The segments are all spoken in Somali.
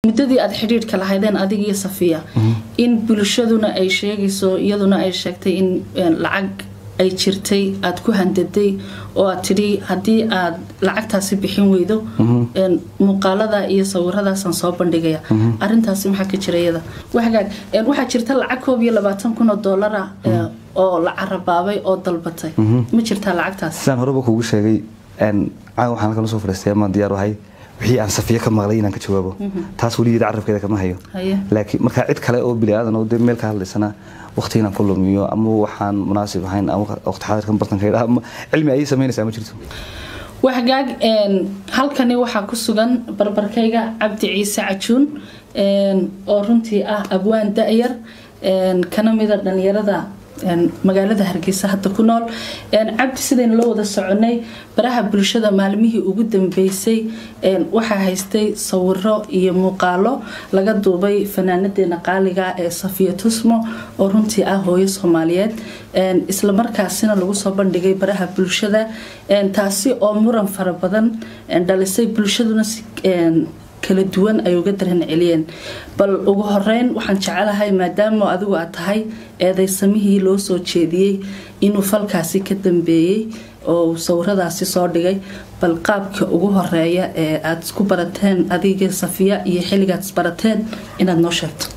muddadii aad xiriirka lahaydeen adiga iyo Safiya in bulshaduna ay sheegayso iyaduna ay sheegtay in lacag ay jirtay aad ku handaday oo aad tiri hadii aad lacagtaasi bixin weydo muuqaalada iyo sawiradaas aan soo bandhigaya arintaasi maxaa ka jirayada waxa jirta lacag $22,000 oo la carabaabay oo dalbatay ma jirta lacagtaas saan horeba kuugu sheegay waxaan kala soo fariistay ama diyaar wahay wixii aan Safiya ka maqlay inaan ka jawaabo taas waligeed carabkeeda kama hayo laakiin marka cid kale oo bilaadan oo meel ka hadlaysana waqtiina ku lumiyo ama waxaan munaasib ahayn ama waqti xaadirkan bartankeeda ama cilmi ay sameynaysaa ma jirto waxgaag halkani waxa ku sugan barbarkayga Cabdi Ciise Cajuun oo runtii ah abwaan da'yar kana mid ah dhalinyarada magaalada Hargeysa hadda ku nool Cabdi sideen loo wada soconay baraha bulshada maalmihii ugu dambeysay waxa haystay sawiro iyo muuqaalo laga duubay fanaanadeena qaaliga ee Safiya Tusmo oo runtii ah hooyo Soomaaliyeed isla markaasina lagu soo bandhigay baraha bulshada taasi oo muran fara badan dhalisay bulshaduna kala duwan ay uga daran celiyeen bal ugu horeyn waxaan jecelahay maadaama adigu aad tahay eedaysamihii loo soo jeediyay inuu falkaasi ka dambeeyay oo sawiradaasi soo dhigay bal qaabka ugu horeeya ee aad isku barateen adiga Safiya iyo xilligaad isbarateen inaad noo sheegto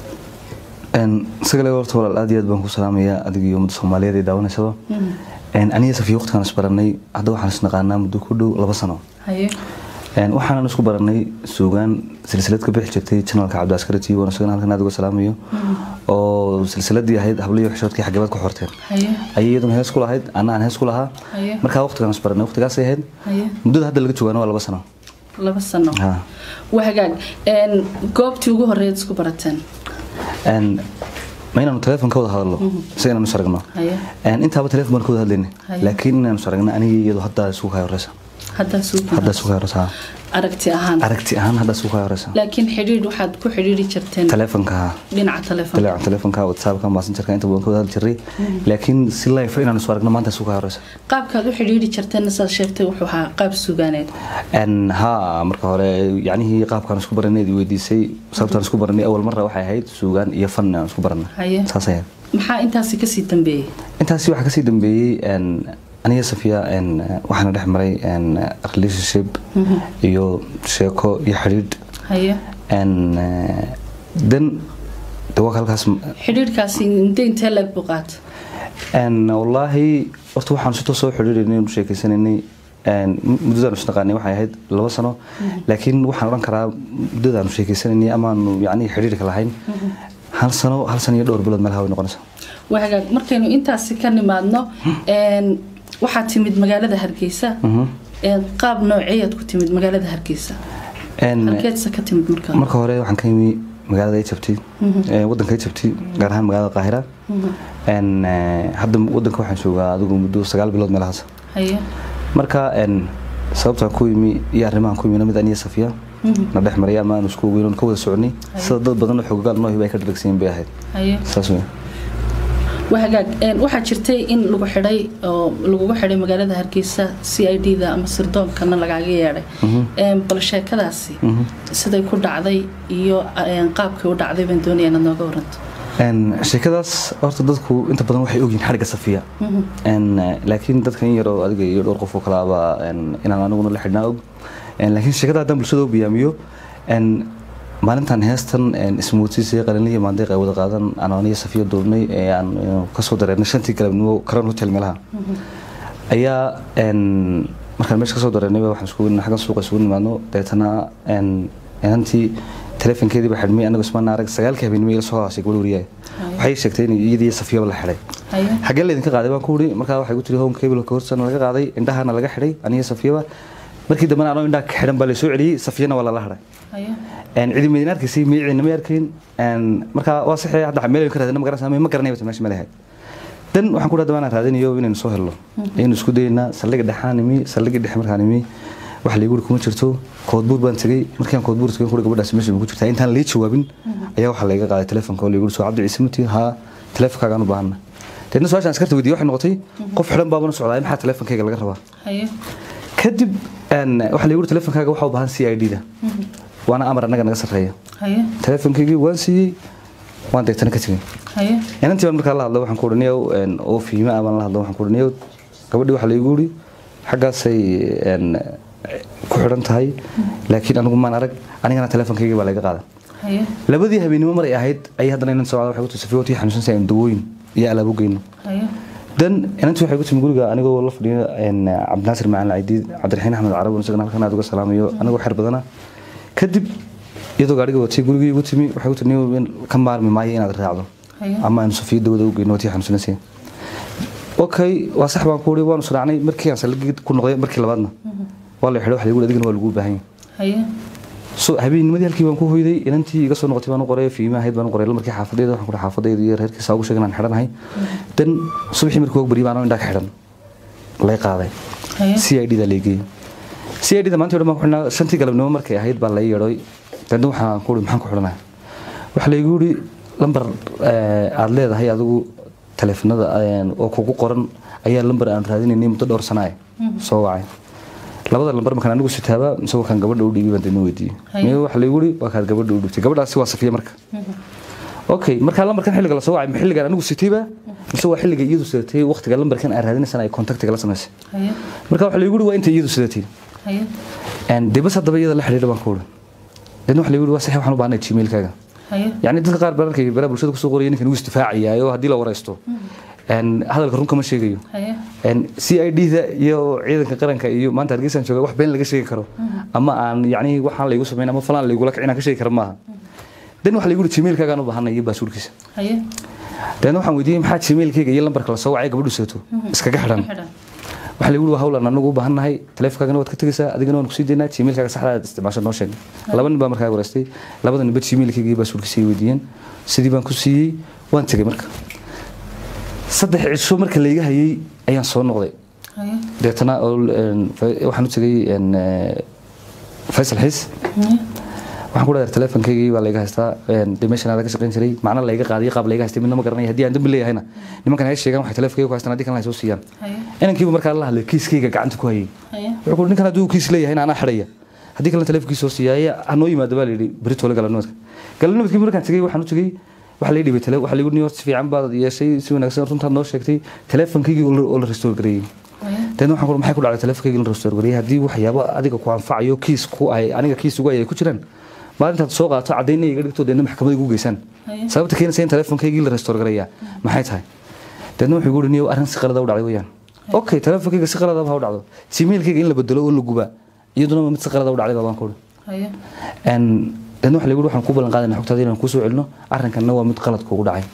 sagale horta walaal aad iyo aad baan ku salaamayaa adiga iyo ummadda Soomaaliyeed ee daawanaysa aniga Safiya waqtigan isbaranay hadda waxaan isnaqaanaa muddo ku dhow 2 sano waxaan isku baranay suugaan silsilad ka bixi jirtay channelka Cabdi Askari TV oo suugaan halkan aad uga salaamayo oo silsiladii ahayd hablayo xishoodkii xageebad ku xorteen ayaduna hees ku lahayd aan hees ku lahaa marka waqtigan isbaranay waqtigaas ay ahayd muddada hadda laga joogaano waa 2 sano 2 sano wahagaag goobtii ugu horeeyay isku barateen ما إنه تلفون كود هذا الله سينا نسرقنا أنت هذا تلفون كود هذا لنا لكن نسرقنا أنا يدو حتى سوقها الرسا حتى سوقها الرسا أركتي أهان هذا سوقها الرسا لكن حرير واحد كو حريري شرتين تلفون كها لين على تلفون كها واتساب كها ماسنجر كها أنت بقول كود هذا الجري لكن سلا يفعلنا نسرقنا ما أنت سوقها الرسا قاب كذا حريري شرتين نسال شرتي وحوها قاب سوقانات أن ها مركها يعني هي قاب كان سكوبرني دي ودي سي صارت سكوبرني أول مرة واحد هيد سوقان يفن سكوبرنا صحيح maxaa intaasi ka sii dambeeyay intaasi waxa ka sii dambeeyay aniga Safiya waxaan dhex maray relationship iyo sheeko iyo xiriir dan tawakkalkaas xiriirkaasi intee lag buqaat wallahi horta waxaan soo xiriirinay sheekaysanay muddada naqaanay waxay ahayd 2 sano laakiin waxaan oran karaa muddada sheekaysanay ama yani xiriirka lahayn hal sano iyo dhowr bilood meel hawo noqonaysa waxa markaynu intaasi ka nimaadno waxa timid magaalada Hargeysa qaab nooceed ku timid magaalada Hargeysa halkeedsa ka timid marka hore waxaan ka yimi magaalada Egypt wadanka Egypt gaar ahaan magaalada Qaahira hadda wadanka waxaan joogaa adigu muddo 9 bilood meelahaas marka sababta ku yimi iyo arrimahan ku yimi mid aniga Safiya na dhex maray ama isku weyn ka wada soconay sida dad badan oo xooggan noo hibay ka dhagsiin bay ahayd saas waxa jirtay in lagu xiray oo lagu xiray magaalada Hargeysa CID-da ama sirdoonka lagaga yeeray bal sheekadaasi siday ku dhacday iyo qaabkii u dhacday baan doonayaa inaad nooga waranto sheekadaas horta dadku inta badan waxay ogyihiin xariga Safiya laakiin dadka in yar oo adiga iyo dhowr qof oo kala aba inaan anaguna la xidhnaa og laakiin sheekada hadda bulshada u biyaamiyo maalintan heestan ismuutiisay qalinliye maandeeq ay wada qaadan aniga Safiya doonay aan ka soo dareernay 5 galabnimo karan hotel meelaha ayaa markaan meesha ka soo dareernay waxaan isku weynaa xagan suuqa isugu nimaadno deetana antii telefonkeedii baa xidhmay anagu isma naarag 9 habeenimo ila soo haashay gabadh wariyay waxay sheegtay in iyadii Safiya la xiray xagee la idinka qaaday baan ku wuri markaa waxay ku tiri home cable ka horsan laga qaaday indhahana laga xiray aniga Safiya markii dambe aan indhaha ka xiran baa la soo celiyay Safiyana waa la haray cidi madiinaadkiisii miicina ma yarkin marka waa saxay hadda meel ka raadina ma garanayba meesha ma lahayd dan waxaan ku dhaadabaan raadinayo inaan soo helo in isku dayna saldhiga dhaxaanimi saldhiga dhex markaanimi wax la igu kuma jirto koodbuur baan tagay markaan koodbuur tagay ku gabadhaas meesha ku jirtaa intaan la jawaabin ayaa waxa la iga qaaday telefoonka oo la igu soo Cabdi Ciise muti ha telefoonka aan u baahna dadna su'aashan askarta weydiiyay waxay noqotay qof xiran baabana socdaa maxaa telefoonkeega laga rabaa kadib waxa la igu telefoonkaga waxa u baahan CID-da وانا امر انغا نغا سرخيا haye telefonkaygii waan siiyey waan deegtana ka tagay haye inantii baan markaa la hadlo waxaan ku oranayaa oo fiima aan la hadlo waxaan ku oranayaa gabadhii waxa la igu yiri xagaasay ku xiran tahay laakiin anigu maan arag anigana telefonkaygii baa laga qaaday haye labadii habeenimo mar ay ahayd ay haddana inaan soo waxay ku tusafay tii xanuunsan say dawooyin iyo alaabo geyno haye dan inantii waxay ku timi guriga anigoo la fadhiyo Cabdinaasir Macalin Ciidi Cabdiraxiin Axmed Carab oo isagana halkan aad uga salaamayo anigoo xir badana kadib iyadoo gaariga watay gurigii ugu timi waxay ku timi ka maarmi maayo inaad raacdo ama aan Sofia dawada u geyno tii xanuunsan okay waa sax baan ku waan suraacnay markii aan salgid ku noqday markii labaadna waa la xidho waxa lagu adigna waa lagu baahan haye soo habeennimadii halkii baan ku hoyday inantii iga soo noqotay baan u qoray fiimaha ahayd baan u qoray markii xaafadeeda waxaan ku dhahay xaafadeeda iyo reerkiisa ugu sheegan aan xidhanahay dan subaxii markii ugu bari baan indha ka xidhan lay qaaday CID da leegay CID da maanta waxaan ku xidhnaa shantii galabnimo markay ahayd baa la yeeray dan waxaan ku maxaan ku xidhanaa waxa la igu yiri lambar aad leedahay adigu telefoonada oo kugu qoran ayaa lambar aan raadinay muddo dhowr sano ah soo wacay labada lambar markaan anigu sitaaba isagoo kan gabadha u dhigay baan dina weydiiyay waxa la igu yiri waa ka gabadha u dhigtay gabadhaasi waa Safiya marka okay marka lambarkan xilliga la soo wacay xilliga anigu sitayba isagoo xilliga iyadu sidatay waqtiga lambarkan aan raadinaysan ay contactiga la sameysay marka waxa la igu yiri waa inta iyadu sidatay dibas hadaba iyada la xiriir baan ku wada dan waxa la igu yiri waa sax waxaan u baahnay Gmail-kaaga يعني dadka qaar baranka bala bulshada ku soo qoriyay ninkan uu istifaaciyayo hadii la wareysto hadalka runka ma sheegayo CID da iyo ciidanka qaranka iyo maanta Hargeysa jooga wax been laga sheegi karo ama aan yani waxaan la igu sameeyay ama falan la igu la kicina ka sheegi karo maaha dan waxa la igu Gmail-kaaga aan u baahanay iyo baasurkiisa dan waxaan weydiiyay maxaa Gmail-kaaga iyo lambarka la soo wacay gabadhu seeto iskaga xidhan waxa la igu hawlan anagu u baahannahay telefonkaaga waad ka tagaysaa adigana waan ku sii deynaa Gmail-kaaga saxda ah isticmaasho noo sheeg laba nin baa markaa wareystay labada nin Gmail-kaaga baa suurkiisii weydiiyeen sidii baan ku siiyay waan tagay marka saddex cisho marka la iga hayay ayaan soo noqday deetana waxaan u tagay Faisal Xiis waxaan ku dhahay telefonkayga baa la iga haystaa dimension aad ka shaqeyn jiray macna la iga qaadiyo qaab la iga haystay midna ma garanay hadii aan dambi leeyahayna nimankan ay sheegan waxay telefonkayga ku haystaan hadii kan la soo siiyaan inankiiba marka la hadlay kiiskayga gacanta ku hayay wuxuu ninkan haduu kiis leeyahay ana xiraya hadii kan telefonkiisa soo siiyay anoo yimaado baa leeyahay berito la galanoodkii markaan tagay waxaan u tagay waxa la dhibay waxa la igu niyo si fiican baad yeeshay si wanaagsan runta noo sheegtay telefonkayga oo la restore gareeyay tan waxaan ku maxay ku dhacday telefonkayga la restore gareeyay hadii waxyaabo adiga ku anfacayo kiis ku ay aniga kiis ugu ay ku jiraan maalinta soo qaato cadeynay iga dhigto deena maxkamadda ugu geysan sababta keenaysa in telefonkayga la restore gareeyaa maxay tahay deena wuxuu igu dhiniyo arrin si qalad ah u dhacday weeyaan okay telefonkayga si qalad ah u dhacdo Gmail-kayga in la bedelo oo la guba iyaduna mid si qalad ah u dhacday baan ku deena waxa la igu waxaan ku balan qaadanay xogtaada inaan ku soo celino arrinkanna waa mid qalad kugu dhacay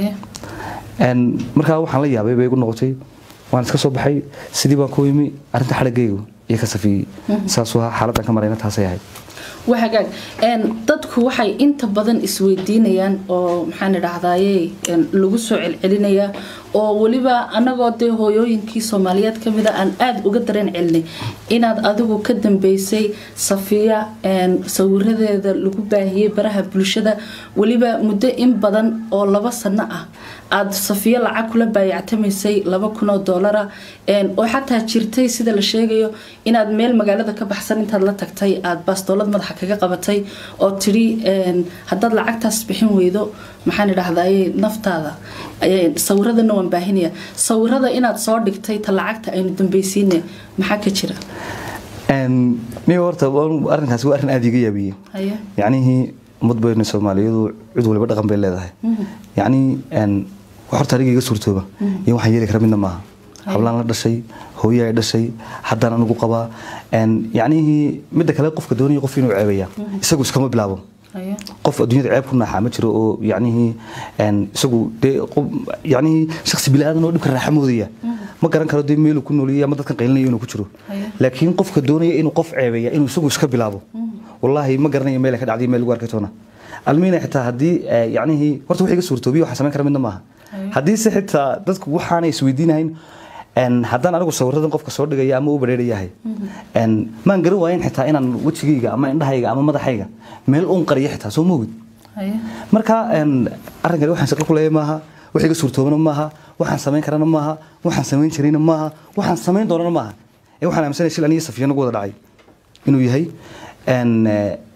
marka waxaan la yaabay bay igu noqotay waan iska soo baxay sidii baan ku yimi arrinta xalagaygu iyo ka safiyay saas waa xaaladdan ka marayna taasay ahayd وحاجات dadku waxay inta badan isweydiinayaan oo maxaan idhaahdaaye lagu soo celinaya oo waliba anagoo de hooyooyinkii Soomaaliyeed kamida aan aad uga dareen celinay inaad adigu ka dambeysay Safiya sawiradeeda lagu baahiyay baraha bulshada waliba muddo in badan oo 2 sano ah aad Safiya lacag kula baayactamaysay $2,000 oo xataa jirtay sida la sheegayo inaad meel magaalada ka baxsan intaad la tagtay aad baastoolad madaxa kaga qabatay oo tiri haddaad lacagtaas bixin weydo maxaan idhaahdaaye naftaada sawiradana waan baahinaya sawirada inaad soo dhigtay ta lacagta aynu dambaysiinay maxaa ka jira ni horta arrinkaas waa arrin aad iga yaabiyay yani mudbayna Soomaaliyeedu cid waliba dhaqan bay leedahay yani horta ariga iga suurtooba in waxaan yeeli karaa midna maaha hablaan la dhashay hooyo ay dhashay haddana anigu qabaa yani midda kale qofka doonaya qof inuu ceebeeya isagu iskama bilaabo qof adduunyada ceeb ku naaxa ma jiro oo yani isagu yani shakhsi bilaadan oo dhibka raaxa moodaya ma garan karo de meel ku nooliyay ama dadkan qaylinaya inuu ku jiro laakiin qofka doonaya inuu qof ceebeeya inuu isagu iska bilaabo wallahi ma garanayo meel ka dhacday meel ugu arkay toona almiina xitaa hadii yani horta wixii iga suurtoobiyo waxa sameyn kara midna maaha hadii si xitaa dadku waxaan isweydiinayn haddaan anigu sawiradan qofka soo dhigaya ama u bareerayahay maan garan waayin xitaa inaan wajigayga ama indhahayga ama madaxayga meel uun qariyo xitaa soo moogid marka arrinkan waxaan shaqo ku leeyahay maaha wixii iga suurtoobana maaha waxaan sameyn karana maaha waxaan sameyn jirayna maaha waxaan sameyn doonana maaha waxaan aaminsanahay shil aniga Safiya nagu wada dhacay inuu yahay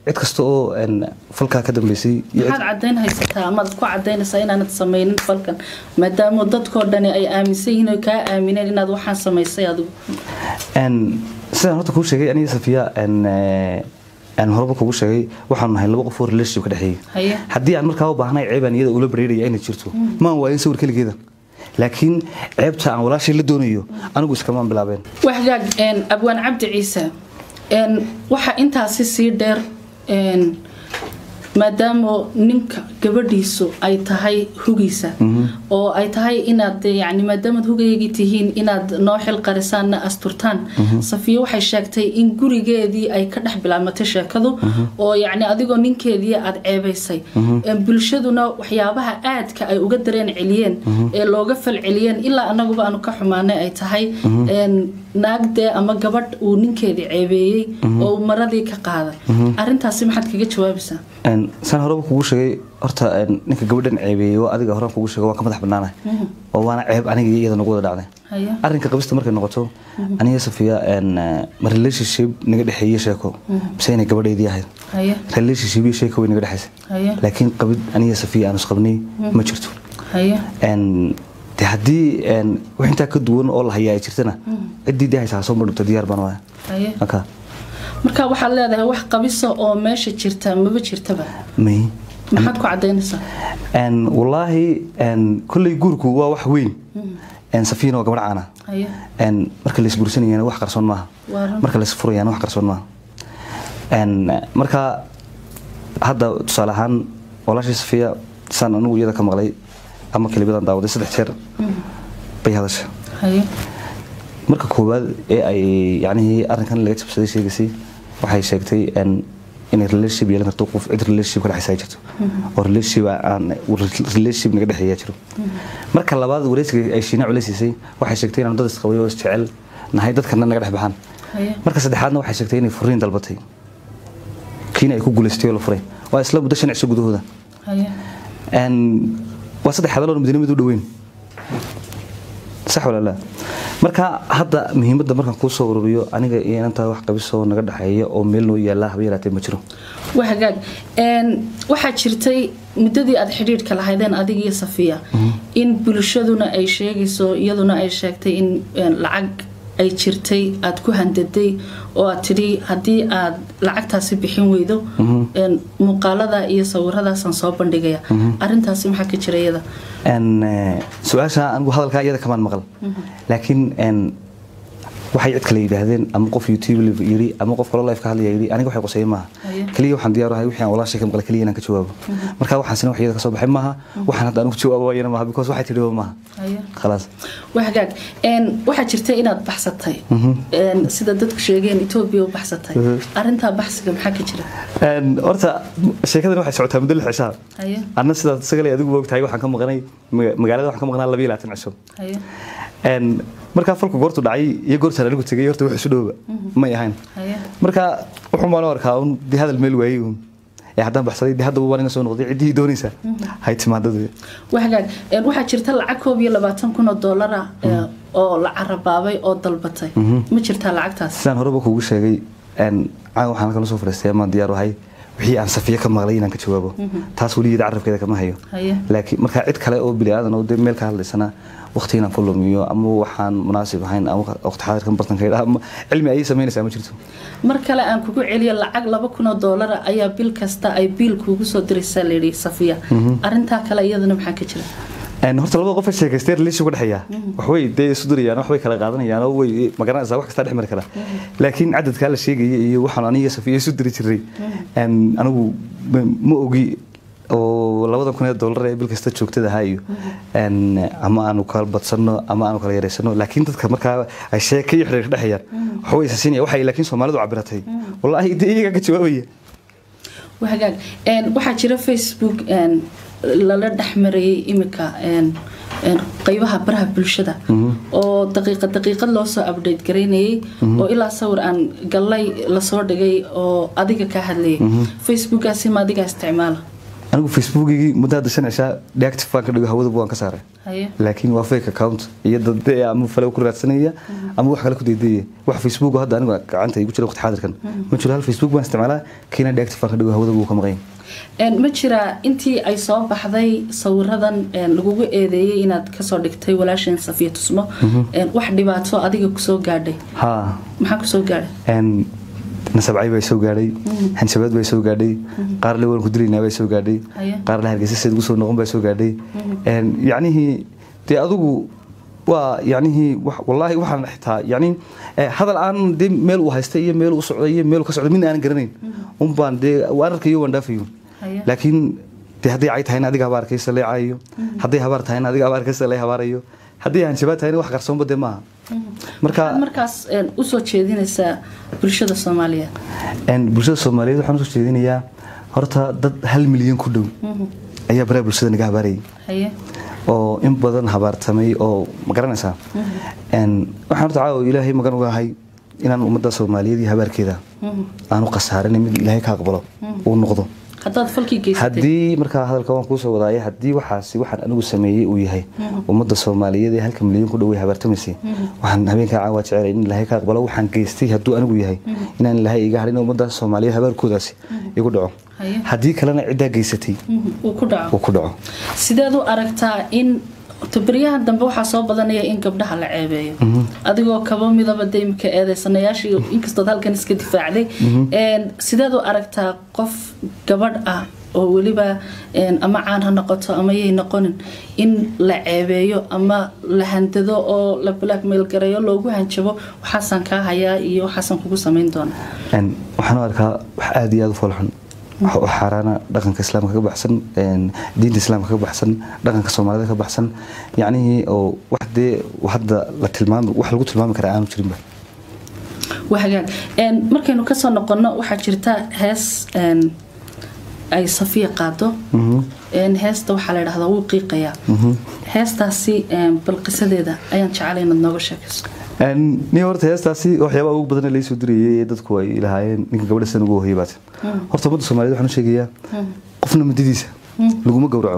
cid kasta oo falka ka dambeysay maxaad cadeyn haysataa ama ku cadeynaysaa inaanad sameeynin falkan maadaama dadkoo dhani ay aaminsan yihiin oo ka aamineen inaad waxaan sameysay adigu sidaan horta kuu sheegay aniga Safiya horba kugu sheegay waxaan nahay laba qof oo relationship ka dhaxeeyay haddii aan markaa u baahnahay ceeb aan iyada ula bareeraya inay jirto ma waayin sawir kaligeeda laakiin ceebta aan walaashay la doonayo anigu iskama bilaabeen waxgaag abwaan Cabdi Ciise waxa intaasi sii dheer maadaama ninka gabadhiisu ay tahay hugiisa oo ay tahay inaad yani maadaama hugaygi tihiin inaad noo xil qarisaan asturtaan Safiya waxay sheegtay in gurigeedii ay ka dhax bilaamatay sheekadu oo yani adigoo ninkeedii aad ceebaysay bulshaduna waxyaabaha aadka ay uga dareen celiyeen ee looga fal celiyeen ilaa anaguba aanu ka xumaanay ay tahay naagde ama gabadh uu ninkeedii ceebeeyay oo maradii ka qaaday arintaasi maxaad kaga jawaabaysaa san horaba kugu sheegay horta ninka gabadhan ceebeeyay oo adiga horaan kugu sheegay waa ka madax banaanahay oo waana ceeb aniga iyada nagu wada dhacday arrinka qabista markay noqoto aniga Safiya ma relationship naga dhaxeeyay sheeko bise inay gabadheedii ahayd relationship iyo sheeko way naga dhaxaysay laakiin qabid aniga Safiya aan isqabnay ma jirto haddii wax intaa ka duwan oo la hayaa jirtana ciddii haysaa soo marto diyaar baan waay marka waxa leedahay wax qabiso oo meesha jirta maba jirtaba maxaad ku cadeynaysaa wallahi kulli guurku waa wax weyn Safiina waa gabadh caana marka la isbursanayna wax qarsoon maaha marka la isfurayna wax qarsoon maaha marka hadda tusaale ahaan walaashay Safiya san anigu iyada ka maqlay ama kalibadan daawaday 3 jeer bay hadashay marka koobaad ee ay yani arrinkan laga jabsaday sheegaysay waxay sheegtay in relationship yeelan karto qof cid relationship ka dhaxaysa jirto oo relationship naga dhaxeeya jiro marka labaad wareysiga ay shiina culeysay waxay sheegtay in dad isqabay oo isjecel nahay dadkana naga dhex baxan marka saddexaadna waxay sheegtay in furiin dalbatay kiina ay ku guuleystay oo la furay waa isla muddo 5 cisho gudahooda waa saddex hadaloo madiinada u dhaweyn sax wala la marka hadda muhiimadda markaan ku soo ururiyo aniga iyo inta wax qabiso naga dhaxeeyo oo meel noo yaala haba yaraatay ma jiro waxagaag waxa jirtay muddadii aad xiriirka lahaydeen adiga iyo Safiya in bulshaduna ay sheegayso iyaduna ay sheegtay in lacag ay jirtay aad ku handaday oo aad tiri hadii aad lacagtaasi bixin weydo muuqaalada iyo sawiradaas aan soo bandhigaya arintaasi maxaa ka jirayada su'aasha anigu hadalka iyada kamaan maqal laakiin waxay cid kale yiraahdeen ama qof YouTube yiri ama qof kale live ka hadlaya yiri aniga waxay qosay maaha kaliya waxaan diyaar u ahay wixii aan walaashay ka maqal kaliya inaan ka jawaabo marka waxaan sin waxyada ka soo baxay maaha waxaan hadda anigu jawaabo wayna maaha because waxay tiri maaha خلاص waxagaag waxa jirta inaad baxsatay sida dadku sheegeen Ethiopia oo baxsatay arinta baxsiga maxaa ka jira horta sheekadan waxay socotaa muddo 6 cisho anna sida sagalay adigu wogtahay waxaan ka maqnay magaalada waxaan ka maqnaa 22 cisho marka falku goortu dhacay iyo goorta anigu tagay horta wax isu dhooba ma yahayn marka wuxuu ma arkaa in hadal meel waayay haddaan baxsaday hadda waan inga soo noqday cidii doonaysa hay timaadada waxagaag waxa jirta lacag $22,000 oo la carabaabay oo dalbatay ma jirta lacagtaas sidaan horeba kuugu sheegay waxaan kala soo fariistay ama diyaar wahay wixii aan Safiya ka maqlay inaan ka jawaabo taas waligeed carabkeeda kama hayo laakiin marka cid kale oo bilaadan oo meel ka hadlaysana waqtiina ku lumiyo ama waxaan munaasib ahayn ama waqti xaadirkan bartankeeda ama cilmi ay sameynaysaa ma jirto mar kale aan kugu celiyo lacag $2,000 ayaa bil kasta ay biil kugu soo diraysaa leeyahay Safiya arinta kale iyadana maxaa ka jira horta laba qof sheekaystay relationship ka dhaxeeya wax way day isu dirayaan wax way kala qaadanayaan oo way magaranaysaa wax kasta dhex mari kara laakiin cadadka la sheegay iyo waxaan aniga Safiya isu diri jiray anigu ma ogi oo $2,000 ee bil kasta joogtada hayo ama aanu kala badsano ama aanu kala yareysano laakiin dadka marka ay sheekay xiriir dhaxayaan wax way sasinaya waxay laakiin Soomaalidu cabiratay wallahi iyaga ka jawaabaya waxagaag waxa jira Facebook lala dhaxmarayay imika qaybaha baraha bulshada oo daqiiqad loo soo update gareynayay oo ilaa sawir aan galay la soo dhigay oo adiga ka hadlayay Facebookaasi ma adiga isticmaala anigu facebookigi muddo hadda 5 cisha deactive baan ka dhigay hawada baan ka saaray laakiin waa fake account iyo dad ama falo ku raadsanaya ama wax kale ku deedeeyay wax facebook hadda anigu gacanta igu jira waqti xaadirkan ma jiro hal facebook baan isticmaalaa kiina deactive baan ka dhigay hawada buu ka maqan ma jira intii ay soo baxday sawiradan lagugu eedeeyay inaad ka soo dhigtay walaashin Safiya Tusmo wax dhibaato adiga ku soo gaadhay maxaa ku soo gaadhay nasabcay bay soo gaadhay hanjabaad bay soo gaadhay qaar la waan ku dilinaa bay soo gaadhay qaar la hargeysa sidii ugu soo noqon bay soo gaadhay yacni tii adigu waa yacni wallahi waxaan xitaa yacni hadal aan de meel u haystay iyo meel u socday iyo meel ka socday min aan garanayn baan de wararkayo waan dhaafayo laakiin de haddii ay tahay adiga habaar kaysa leecayo haddii habaar tahay adiga habaar kaysa leey habaarayo haddii aan jabaad tahay wax qarsoon bade maaha markaas u soo jeedinaysa bulshada Soomaaliyeed bulshada Soomaaliyeed waxaan soo jeedinayaa horta dad 1 milyan ku dhow ayaa baraha bulshada naga habaarayay oo in badan habaartamay oo ma garanaysaa waxaan horta caawa ilaahay magan ugahay inaan ummadda Soomaaliyeed iyo habaarkeeda aanu qasaarin mid ilaahay ka aqbalo uu noqdo haddaad falkii geysatay haddii markaa hadalka waan kuu soo wadaayay haddii waxaan anigu sameeyey uu yahay ummadda Soomaaliyeed ee 1 milyan ku dhaway habaartamaysay waxaan habeenka caawa jecel in ilaahay ka aqbalo waxaan geystay hadduu anigu yahay inaan ilaahay iga harin ummadda Soomaaliyeed habaarkoodaasi igu dhaco haddii kalena cidda geysatay uu ku dhaco sideed u aragtaa in tabriyahan dambe waxa soo badanaya in gabdhaha la ceebeeyo adigoo kaba midaba deemka eedeysanayaashii inkastoo halkan iska difaacday sideed u aragtaa qof gabadh ah oo waliba ama caan ha noqoto ama yey noqonin in la ceebeeyo ama la handado oo la blackmail gareeyo loogu hanjabo waxaan ka hayaa iyo waxaan kugu sameyn doonaa waxaan arkaa wax aad iyo aad u foolxun وحرانا دقن كإسلام كبحسن دين الإسلام كبحسن دقن كصومالي كبحسن يعني أو واحدة لتلمام واحد لقول تلمام كرعان وشرين به وحاجات مركز نكسر نقلنا واحد شرطة هاس أي صفية قاده هاس تو حلا هذا وقيقيا هاس تاسي بالقصة ده أيان شعلين النوع شكس ni horta heestaasi waxyaabo ugu badan la soo diriyay dadku ay ilaahayeen ninka gabadha san ugu hoyay baad horta ummadda Soomaaliyeed waxaan sheegayaa qofna madidiisa laguma gowraco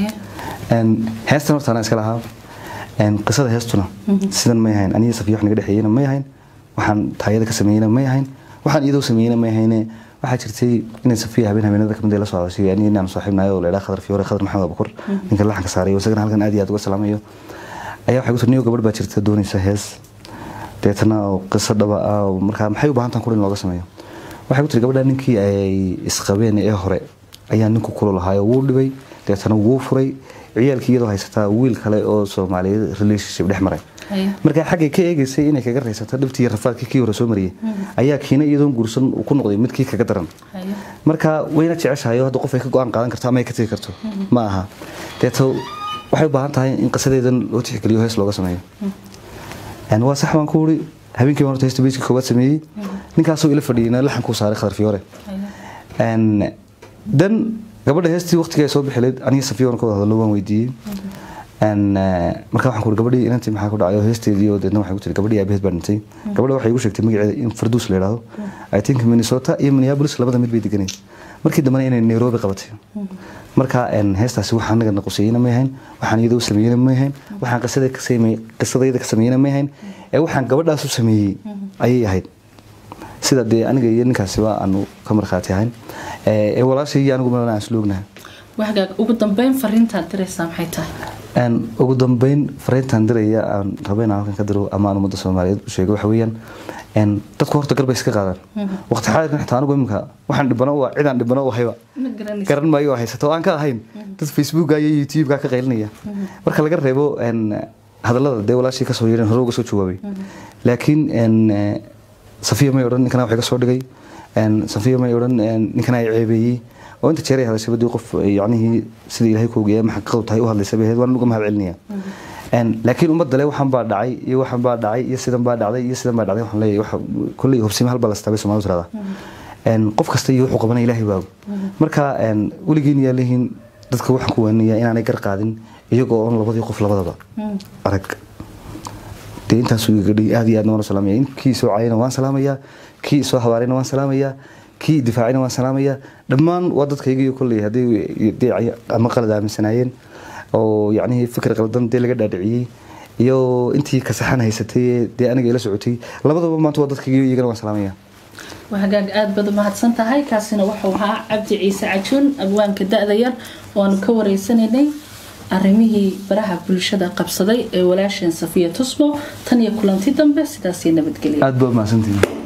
heestan horta aan iska lahaa qisada heestuna sidan ma yahayn aniga Safiya wax naga dhaxeeyna ma yahayn waxaan taayada ka sameeyna ma yahayn waxaan iyadoo sameeyna ma yahayn waxa jirtay in Safiya habeenada ka mid la soo hadashay yani inaan saaxiibnahay oo leeyahay Khadar Fiyoore Khadar Maxamed Abukur ninka la xanka saaray oo isagana halkan aad iyo aad uga salaamayo ayaa waxa uu tirniyo gabadh baa jirta doonaysa hees deetana qisad dhaba markaa maxay u baahan tahay in looga sameeyo waxa uu tiri gabadha ninkii ay isqabeen ee hore ayaa ninku kula lahaay oo dhibay deetana wuu furay ciyaalkii iyadoo haysta wiil kale oo Soomaaliyeed relationship dhex maray marka xagga ka eegaysay inay kaga reysato dhibtii rafaadkii kii hore soo mariyay ayaa kiina iyadoo guursan ku noqday midkii kaga daran marka wayna jeceshahay hadda qof ay ka go'aan qaadan karto ama ay ka tagi karto ma aha deeto waxay u baahan tahay in qisadeedan loo tixgeliyo hees looga sameeyo waa sax waan ku wuri habeenkii waan heesta beejka koowaad sameeyay ninkaasoo ila fadhiyay laxan ku saaray Khadar Fiyoore dan gabadha heestii waqtiga ay soo bixileed aniga Safiya waan ka wada hadlo waan weydiiyay marka waxaan ku gabadhii inantii maxaa ku dhacay heesteedii oo deedna waxay ku tiri gabadhii aabaheed baa dhintay gabadha waxay igu sheegtay magaceeda in Farduus la yiraahdo I think Minnesota iyo Minneapolis labada mid bay deganay markii dambe inay Nairobi qabatay marka heestaasi waxaan naga naqusayna ma yahayn waxaan iyadoo sameeyna ma yahayn waxaan qisadayda ka sameeyna ma yahayn ee waxaan gabadhaas u sameeyay ayay ahayd sida de aniga iyo ninkaasi waa aanu ka marxaati ahayn ee walaashay anigu ma aan sloognahay waxaad ugu dambeyn fariinta diraysaa maxay tahay ugu dambeyn fariintan diraya aan rabayna halkan ka diro ama ummadda Soomaaliyeed u sheego waxa weeyaan dadku horta garba iska qaadaan waqti xaadirkan xitaa anigu imka waxaan dhibano waa cidaan dhibano oo hayba garan maayo haysato aan ka ahayn dad Facebook iyo YouTube ka qaylinaya marka laga reebo hadallada de walaashii ka soo yeerin hore uga soo jawaabay laakiin Safiya ma oran ninkana waxa ka soo dhigay Safiya ma oran ninkana ay ceebeeyay oo inta jeeray hadashay badii qof yaani sidii Ilaahay ku ogeeyay maxqad tahay u hadlaysay baheed waan uga mahad celinaya laakiin ummadda le waxaan baa dhacay iyo sidan baa dhacday waxaan leeyahay waxa kulli hubsima hal balastaabay Soomaalidu tirada qof kasta iyo wuxuu qabanay Ilaahay baa marka waligiin yaalihiin dadka waxaan ku weynayaa inaanay gar qaadin iyagoo on labadii qof labadaba arag deyntaas uu gadhay aad iyo aad noo salaamay kii soo caayina waan salaamayaa kii soo hawaarina waan salaamayaa كي دفاعنا وسلامية دمان وضد كيجي كل هذه دي مقالة من سنين أو يعني فكرة غلطان دي اللي قاعد أدعيه يو أنتي كسحنا هي ستي دي أنا جالس عتي لبض ما توضد كيجي يجرا وسلامية وحقاق آد بدو ما هتصنتها هاي كاسنا وحوها عبد عيسى عجون أبوان كدا ذير ونكور السنة أرميه براها بلشدة قبصدي ولاشين صفية تصبو تانية كلانتي دنبه سداسينا بتقلي أد ما سنتين